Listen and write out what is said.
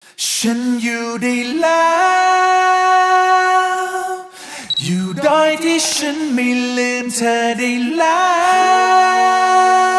ฉันอยู่ได้แล้วอยู่โดยที่ฉันไม่ลืมเธอได้แล้ว